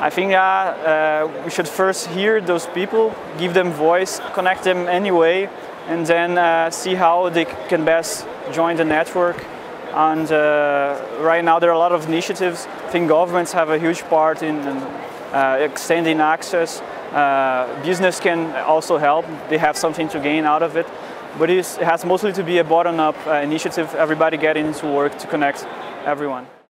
I think we should first hear those people, give them voice, connect them anyway, and then see how they can best join the network. And right now there are a lot of initiatives. I think governments have a huge part in extending access. Business can also help. They have something to gain out of it. But it has mostly to be a bottom-up initiative, everybody getting into work to connect everyone.